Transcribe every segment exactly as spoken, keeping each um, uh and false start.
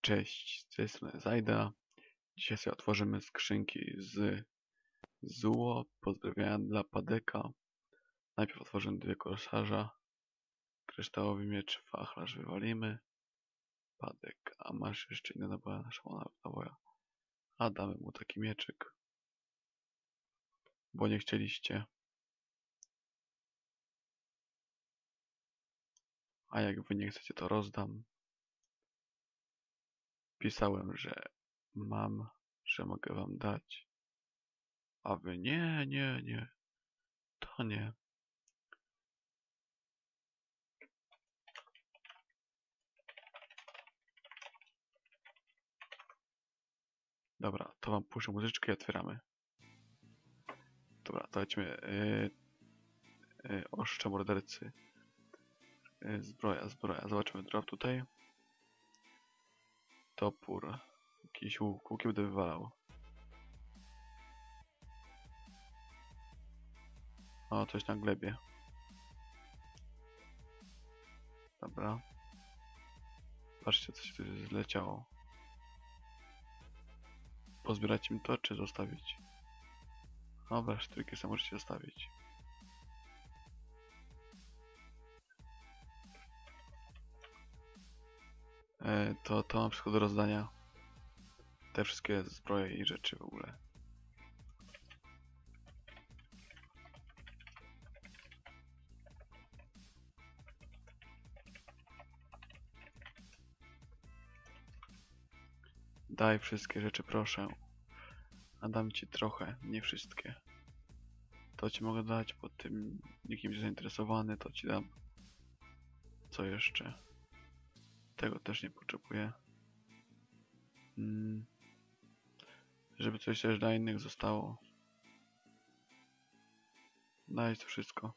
Cześć, z tej strony Zajda. Dzisiaj sobie otworzymy skrzynki z Zuo. Pozdrowienia dla Padeka. Najpierw otworzymy dwie korsarza. Kryształowy miecz, wachlarz wywalimy. Padek, a masz jeszcze inne naboje na szamana naboja. A damy mu taki mieczyk, bo nie chcieliście. A jak wy nie chcecie, to rozdam. Pisałem, że mam, że mogę wam dać. A wy nie, nie, nie. To nie. Dobra, to wam puszczę muzyczkę i otwieramy. Dobra, to lecimy. Yy, yy, oszcze mordercy. Yy, zbroja, zbroja. Zobaczymy drop tutaj. Topór. Jakiś łuk. Łuki będę wywalał. O, coś na glebie. Dobra. Patrzcie, coś tu zleciało. Pozbierać im to, czy zostawić? Dobra, sztryki sobie możecie zostawić. E, to, to mam wszystko do rozdania. Te wszystkie zbroje i rzeczy w ogóle. Daj wszystkie rzeczy, proszę. A dam ci trochę, nie wszystkie. To ci mogę dać, bo tym nikim jest zainteresowany, to ci dam. Co jeszcze? Tego też nie potrzebuję. Hmm. Żeby coś też dla innych zostało. Daj to wszystko.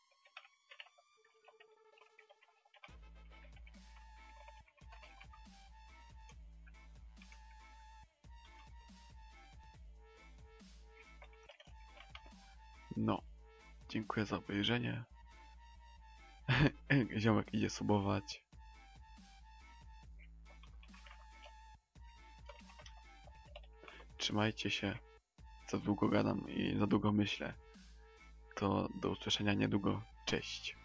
No. Dziękuję za obejrzenie. Ziomek idzie subować. Trzymajcie się. Za długo gadam i za długo myślę. To do usłyszenia niedługo. Cześć.